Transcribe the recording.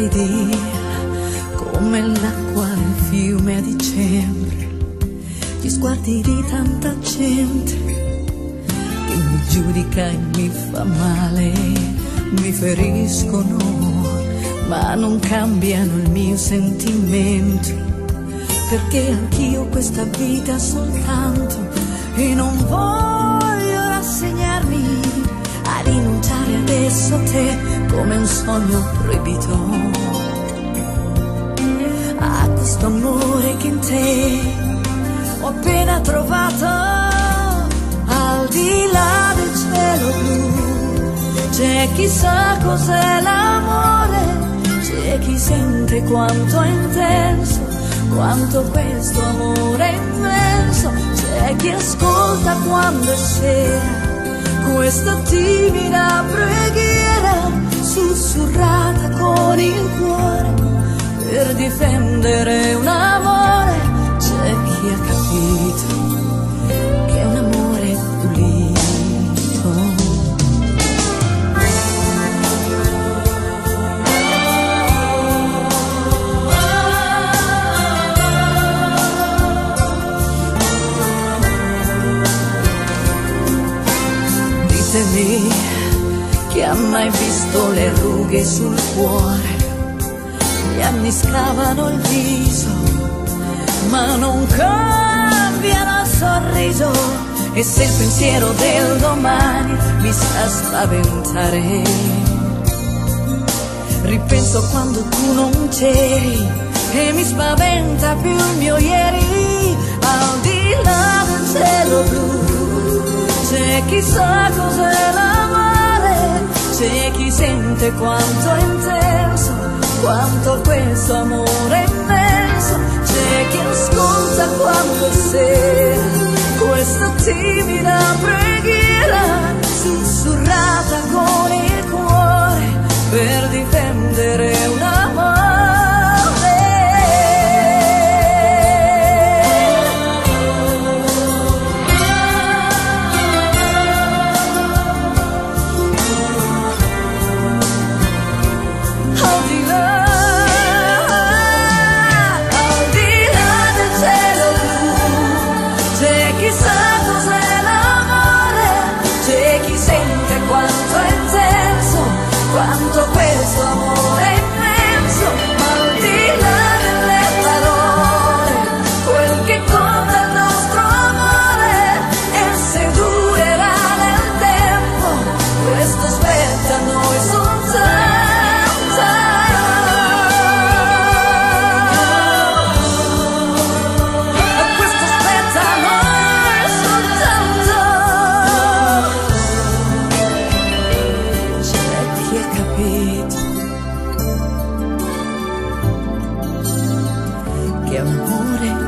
lividi come l'acqua nel fiume a dicembre, gli sguardi di tanta gente che mi giudica e mi fa male, mi feriscono ma non cambiano il mio sentimento, perché anch'io questa vita soltanto e non voglio rassegnarmi a rinunciare adesso a te come un sogno proibito, a questo amore che in te ho appena trovato. Al di là del cielo blu c'è chi sa cos'è l'amore, c'è chi sente quanto è intenso, quanto questo amore è immenso, c'è chi ascolta quando è sera questa timida preghiera sussurrata con il cuore per difendere un amore. C'è chi ha capito che è un amore pulito. Ditemi chi ha mai visto le rughe sul cuore, gli anni scavano il viso ma non cambiano il sorriso, e se il pensiero del domani mi sa spaventare, ripenso quando tu non c'eri e mi spaventa più il mio ieri. Al di là del cielo blu c'è chi sa cos'è l'amore, c'è chi sente quanto è intenso, quanto questo amore è immenso, c'è chi ascolta quando è sera questa timida preghiera sussurrata con il cuore per difendere un amore. Quanto questo amore è immenso, ma al di là delle parole, quel che conta è il nostro amore, e se durerà nel tempo, questo spetta a noi soltanto. Questo spetta a noi soltanto. Chi ha capito che è un amore